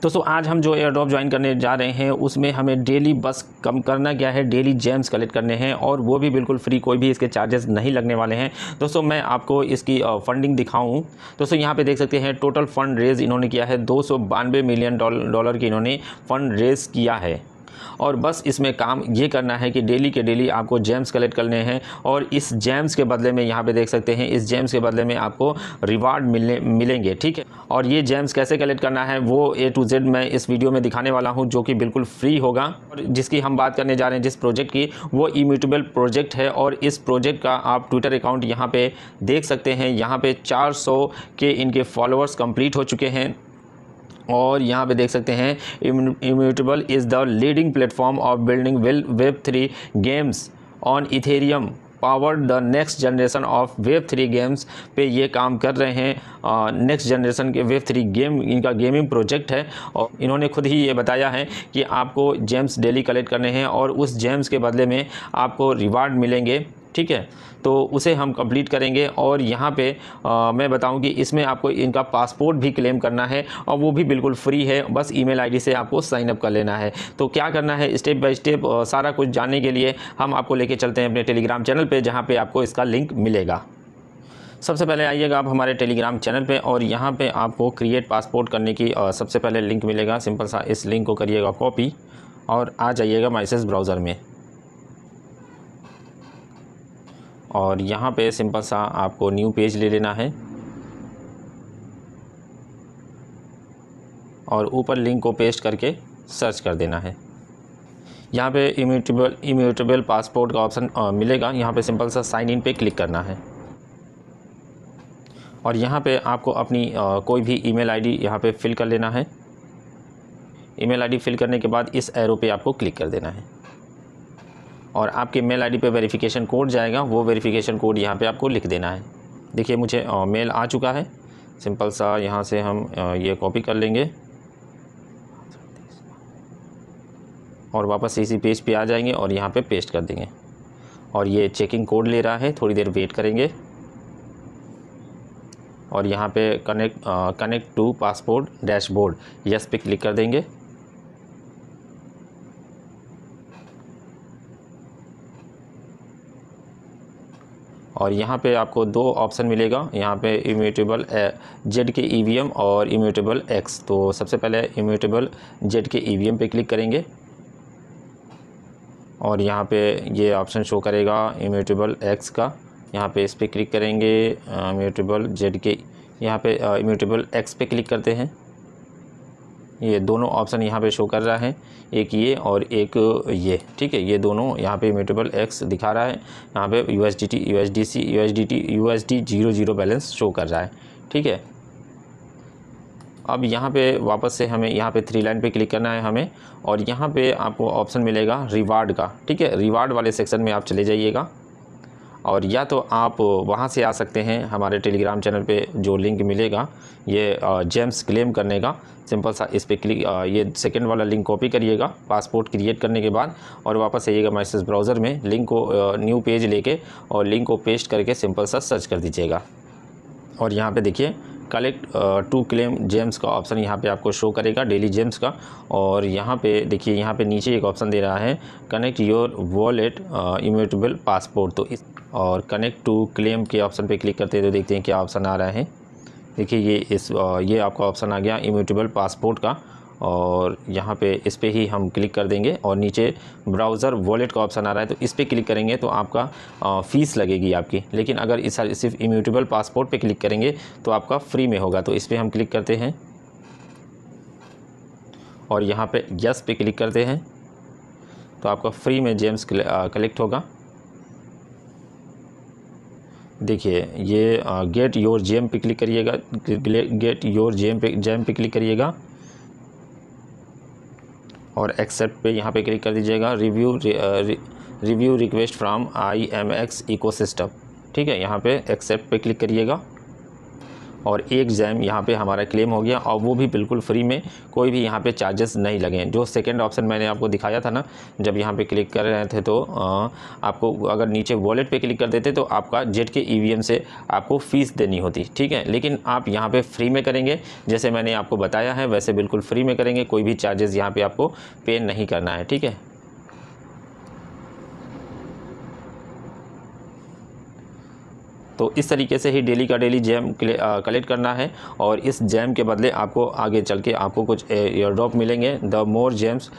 दोस्तों आज हम जो एयर ड्रॉप ज्वाइन करने जा रहे हैं उसमें हमें डेली बस कम करना क्या है, डेली जेम्स कलेक्ट करने हैं और वो भी बिल्कुल फ्री, कोई भी इसके चार्जेस नहीं लगने वाले हैं। दोस्तों मैं आपको इसकी फंडिंग दिखाऊं। दोस्तों यहाँ पे देख सकते हैं टोटल फंड रेज इन्होंने किया है 292 मिलियन डॉलर की इन्होंने फंड रेज किया है। और बस इसमें काम ये करना है कि डेली के डेली आपको जेम्स कलेक्ट करने हैं और इस जेम्स के बदले में यहाँ पे देख सकते हैं इस जेम्स के बदले में आपको रिवार्ड मिलेंगे, ठीक है। और ये जेम्स कैसे कलेक्ट करना है वो A to Z मैं इस वीडियो में दिखाने वाला हूँ, जो कि बिल्कुल फ्री होगा। और जिसकी हम बात करने जा रहे हैं जिस प्रोजेक्ट की, वो इम्यूटेबल प्रोजेक्ट है। और इस प्रोजेक्ट का आप ट्विटर अकाउंट यहाँ पे देख सकते हैं। यहाँ पे 400 के इनके फॉलोअर्स कंप्लीट हो चुके हैं। और यहाँ पे देख सकते हैं immutable is the leading platform of building Web3 games on ethereum powered the next generation of Web3 games पे ये काम कर रहे हैं। नेक्स्ट जनरेशन के Web3 गेम इनका गेमिंग प्रोजेक्ट है। और इन्होंने खुद ही ये बताया है कि आपको जेम्स डेली कलेक्ट करने हैं और उस जेम्स के बदले में आपको रिवार्ड मिलेंगे, ठीक है। तो उसे हम कंप्लीट करेंगे। और यहाँ पे मैं बताऊँ कि इसमें आपको इनका पासपोर्ट भी क्लेम करना है और वो भी बिल्कुल फ्री है। बस ईमेल आईडी से आपको साइन अप कर लेना है। तो क्या करना है स्टेप बाय स्टेप सारा कुछ जानने के लिए हम आपको लेके चलते हैं अपने टेलीग्राम चैनल पे, जहाँ पे आपको इसका लिंक मिलेगा। सबसे पहले आइएगा आप हमारे टेलीग्राम चैनल पे और यहाँ पे आपको क्रिएट पासपोर्ट करने की सबसे पहले लिंक मिलेगा। सिंपल सा इस लिंक को करिएगा कॉपी और आ जाइएगा माइसेज ब्राउज़र में। और यहाँ पे सिंपल सा आपको न्यू पेज ले लेना है और ऊपर लिंक को पेस्ट करके सर्च कर देना है। यहाँ पे इम्यूटेबल पासपोर्ट का ऑप्शन मिलेगा। यहाँ पे सिंपल सा साइन इन पे क्लिक करना है और यहाँ पे आपको अपनी कोई भी ईमेल आईडी यहाँ पे फिल कर लेना है। ईमेल आईडी फिल करने के बाद इस एरो पे आपको क्लिक कर देना है और आपके मेल आईडी पे वेरिफिकेशन कोड जाएगा। वो वेरिफिकेशन कोड यहाँ पे आपको लिख देना है। देखिए मुझे मेल आ चुका है। सिंपल सा यहाँ से हम ये कॉपी कर लेंगे और वापस इसी पेज पे आ जाएंगे और यहाँ पे पेस्ट कर देंगे। और ये चेकिंग कोड ले रहा है, थोड़ी देर वेट करेंगे। और यहाँ पे connect to passport dashboard yes पे क्लिक कर देंगे। और यहाँ पे आपको दो ऑप्शन मिलेगा। यहाँ पे इम्यूटेबल जेड के EVM और इम्यूटेबल X। तो सबसे पहले इम्यूटेबल जेड के EVM पे क्लिक करेंगे और यहाँ पे ये ऑप्शन शो करेगा इम्यूटेबल X का। यहाँ पे इस पर क्लिक करेंगे। इम्यूटेबल जेड के यहाँ पे इम्यूटेबल X पे क्लिक करते हैं। ये दोनों ऑप्शन यहाँ पे शो कर रहा है, एक ये और एक ये, ठीक है। ये दोनों यहाँ पे इम्यूटेबल X दिखा रहा है। यहाँ पे USD 00 बैलेंस शो कर रहा है, ठीक है। अब यहाँ पे वापस से हमें यहाँ पे 3 लाइन पे क्लिक करना है हमें। और यहाँ पे आपको ऑप्शन मिलेगा रिवार्ड का, ठीक है। रिवार्ड वाले सेक्शन में आप चले जाइएगा और या तो आप वहाँ से आ सकते हैं हमारे टेलीग्राम चैनल पे जो लिंक मिलेगा ये जेम्स क्लेम करने का। सिंपल सा इस पर क्लिक ये सेकंड वाला लिंक कॉपी करिएगा पासपोर्ट क्रिएट करने के बाद और वापस आइएगा मैसेज ब्राउज़र में, लिंक को न्यू पेज लेके और लिंक को पेस्ट करके सिंपल सा सर्च कर दीजिएगा। और यहाँ पे देखिए कलेक्ट टू क्लेम जेम्स का ऑप्शन यहाँ पे आपको शो करेगा, डेली जेम्स का। और यहाँ पे देखिए यहाँ पे नीचे एक ऑप्शन दे रहा है connect your wallet immutable passport. तो इस और कनेक्ट टू क्लेम के ऑप्शन पे क्लिक करते हैं तो देखते हैं क्या ऑप्शन आ रहा है। देखिए ये आपका ऑप्शन आ गया इम्यूटेबल पासपोर्ट का। और यहाँ पे इस पर ही हम क्लिक कर देंगे और नीचे ब्राउज़र वॉलेट का ऑप्शन आ रहा है तो इस पर क्लिक करेंगे तो आपका फ़ीस लगेगी आपकी। लेकिन अगर इस सिर्फ इम्यूटेबल पासपोर्ट पे क्लिक करेंगे तो आपका फ्री में होगा। तो इस पर हम क्लिक करते हैं और यहाँ पे यस पे क्लिक करते हैं तो आपका फ्री में जेम्स कलेक्ट होगा। देखिए ये गेट योर जेम पे क्लिक करिएगा, गेट योर जेम पे क्लिक करिएगा और एक्सेप्ट पे यहाँ पे क्लिक कर दीजिएगा। Review request from IMX ecosystem, ठीक है। यहाँ पे एक्सेप्ट पे क्लिक करिएगा और 1 जैम यहाँ पे हमारा क्लेम हो गया, और वो भी बिल्कुल फ्री में, कोई भी यहाँ पे चार्जेस नहीं लगे। जो सेकंड ऑप्शन मैंने आपको दिखाया था ना, जब यहाँ पे क्लिक कर रहे थे तो आपको अगर नीचे वॉलेट पे क्लिक कर देते तो आपका जेट के ईवीएम से आपको फ़ीस देनी होती, ठीक है। लेकिन आप यहाँ पे फ्री में करेंगे, जैसे मैंने आपको बताया है वैसे बिल्कुल फ्री में करेंगे, कोई भी चार्जेस यहाँ पे आपको पे नहीं करना है, ठीक है। तो इस तरीके से ही डेली का डेली जैम कलेक्ट करना है, और इस जैम के बदले आपको आगे चल के आपको कुछ एयर ड्रॉप मिलेंगे। The more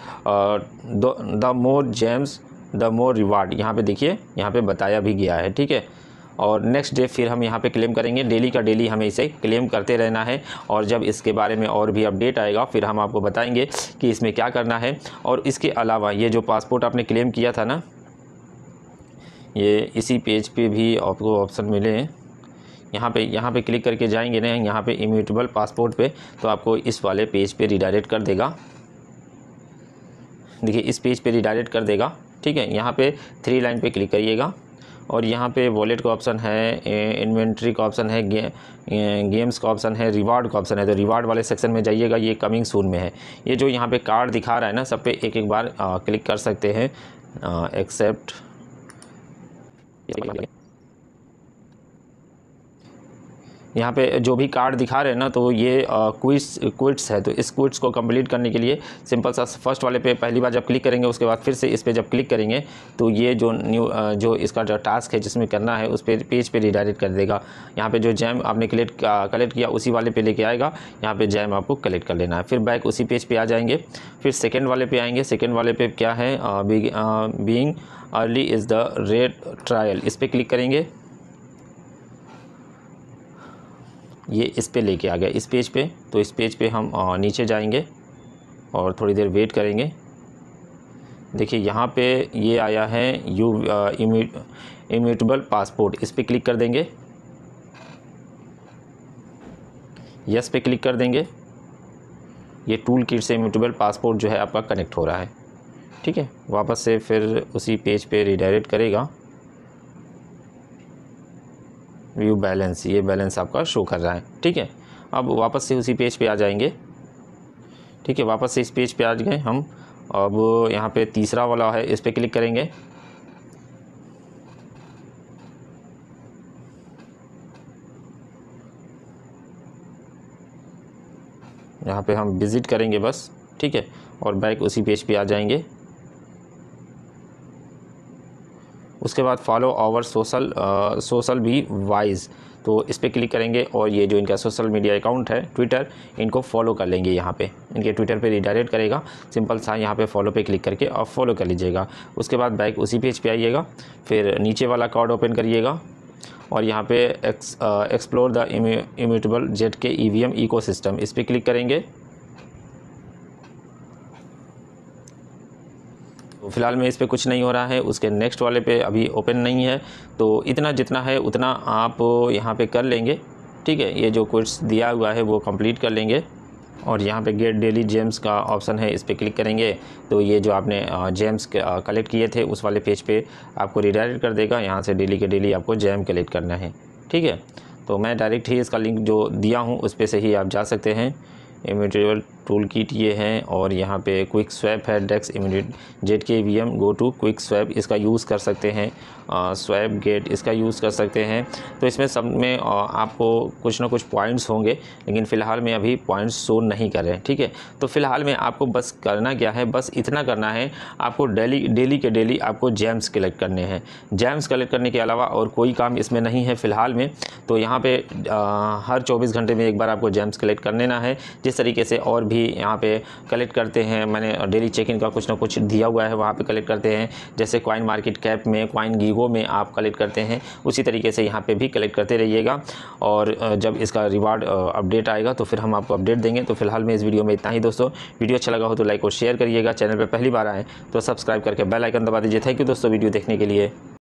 gems the more reward, यहाँ पे देखिए, यहाँ पे बताया भी गया है, ठीक है। और नेक्स्ट डे फिर हम यहाँ पे क्लेम करेंगे, डेली का डेली हमें इसे क्लेम करते रहना है, और जब इसके बारे में और भी अपडेट आएगा फिर हम आपको बताएंगे कि इसमें क्या करना है। और इसके अलावा ये जो पासपोर्ट आपने क्लेम किया था ना, ये इसी पेज पे भी आपको ऑप्शन मिले हैं। यहाँ पे क्लिक करके जाएंगे ना, यहाँ पे इम्यूटेबल पासपोर्ट पे, तो आपको इस वाले पेज पे रिडायरेक्ट कर देगा। देखिए इस पेज पे रिडायरेक्ट कर देगा, ठीक है। यहाँ पे 3 लाइन पे क्लिक करिएगा, और यहाँ पे वॉलेट का ऑप्शन है, इन्वेंट्री का ऑप्शन है, गेम्स का ऑप्शन है, रिवार्ड का ऑप्शन है। तो रिवार्ड वाले सेक्शन में जाइएगा, ये कमिंग सून में है। ये जो यहाँ पे कार्ड दिखा रहा है ना, सब पे एक बार क्लिक कर सकते हैं, एक्सेप्ट। यहाँ पे जो भी कार्ड दिखा रहे हैं ना, तो ये क्विट्स है। तो इस क्विट्स को कंप्लीट करने के लिए सिंपल सा फर्स्ट वाले पे पहली बार जब क्लिक करेंगे, उसके बाद फिर से इस पे जब क्लिक करेंगे तो ये जो जो इसका जो टास्क है जिसमें करना है उस पेज पे रिडायरेक्ट कर देगा। यहाँ पे जो जैम आपने कलेक्ट किया उसी वाले पे लेके आएगा, यहाँ पे जैम आपको कलेक्ट कर लेना है। फिर बैक उसी पेज पे आ जाएंगे, फिर सेकेंड वाले पे आएंगे। सेकेंड वाले पे क्या है, being early is the rate trial, इस पर क्लिक करेंगे। ये इस पे लेके आ गया इस पेज पे। तो इस पेज पे हम नीचे जाएंगे और थोड़ी देर वेट करेंगे। देखिए यहाँ पे ये आया है इम्यूटेबल पासपोर्ट, इस पे क्लिक कर देंगे, यस पे क्लिक कर देंगे। ये टूल किट से इम्यूटेबल पासपोर्ट जो है आपका कनेक्ट हो रहा है, ठीक है। वापस से फिर उसी पेज पे रिडायरेक्ट करेगा। व्यू बैलेंस, ये बैलेंस आपका शो कर रहा है, ठीक है। अब वापस से उसी पेज पे आ जाएंगे, ठीक है। वापस से इस पेज पे आ गए हम। अब यहाँ पे तीसरा वाला है, इस पे क्लिक करेंगे। यहाँ पे हम विज़िट करेंगे बस, ठीक है, और बैक उसी पेज पे आ जाएंगे। उसके बाद फॉलो आवर सोशल भी वाइज, तो इस पर क्लिक करेंगे, और ये जो इनका सोशल मीडिया अकाउंट है ट्विटर, इनको फॉलो कर लेंगे। यहाँ पे इनके ट्विटर पे रिडायरेक्ट करेगा, सिंपल सा यहाँ पे फॉलो पे क्लिक करके और फॉलो कर लीजिएगा। उसके बाद बैक उसी पेज पे आइएगा, फिर नीचे वाला कार्ड ओपन करिएगा, और यहाँ पे explore the immutable Z K EVM ecosystem, इस पर क्लिक करेंगे। तो फिलहाल में इस पर कुछ नहीं हो रहा है, उसके नेक्स्ट वाले पे अभी ओपन नहीं है। तो इतना जितना है उतना आप यहाँ पे कर लेंगे, ठीक है। ये जो कोर्स दिया हुआ है वो कंप्लीट कर लेंगे, और यहाँ पे गेट डेली जेम्स का ऑप्शन है, इस पर क्लिक करेंगे। तो ये जो आपने जेम्स कलेक्ट किए थे उस वाले पेज पे आपको रिडायरेक्ट कर देगा। यहाँ से डेली के डेली आपको जेम कलेक्ट करना है, ठीक है। तो मैं डायरेक्ट ही इसका लिंक जो दिया हूँ उस पर से ही आप जा सकते हैं। इम्यूटेबल टूल किट ये हैं, और यहाँ पे क्विक स्वैप है, DEX immutable Z K EVM go to quick swap, इसका यूज़ कर सकते हैं। स्वैप गेट इसका यूज़ कर सकते हैं। तो इसमें सब में आपको कुछ ना कुछ पॉइंट्स होंगे, लेकिन फ़िलहाल में अभी पॉइंट्स शो नहीं कर रहे हैं, ठीक है। तो फ़िलहाल में आपको बस करना क्या है, बस इतना करना है, आपको डेली के डेली आपको जेम्स कलेक्ट करने हैं। जेम्स कलेक्ट करने के अलावा और कोई काम इसमें नहीं है फ़िलहाल में। तो यहाँ पे हर 24 घंटे में एक बार आपको जेम्स कलेक्ट कर लेना है। जिस तरीके से और भी यहाँ पे कलेक्ट करते हैं, मैंने डेली चेक इन का कुछ ना कुछ दिया हुआ है, वहाँ पे कलेक्ट करते हैं। जैसे कॉइन मार्केट कैप में, कॉइन गीगो में आप कलेक्ट करते हैं, उसी तरीके से यहाँ पे भी कलेक्ट करते रहिएगा। और जब इसका रिवार्ड अपडेट आएगा तो फिर हम आपको अपडेट देंगे। तो फिलहाल में इस वीडियो में इतना ही दोस्तों। वीडियो अच्छा लगा हो तो लाइक और शेयर करिएगा। चैनल पर पहली बार आएँ तो सब्सक्राइब करके बेल आइकन दबा दीजिए। थैंक यू दोस्तों वीडियो देखने के लिए।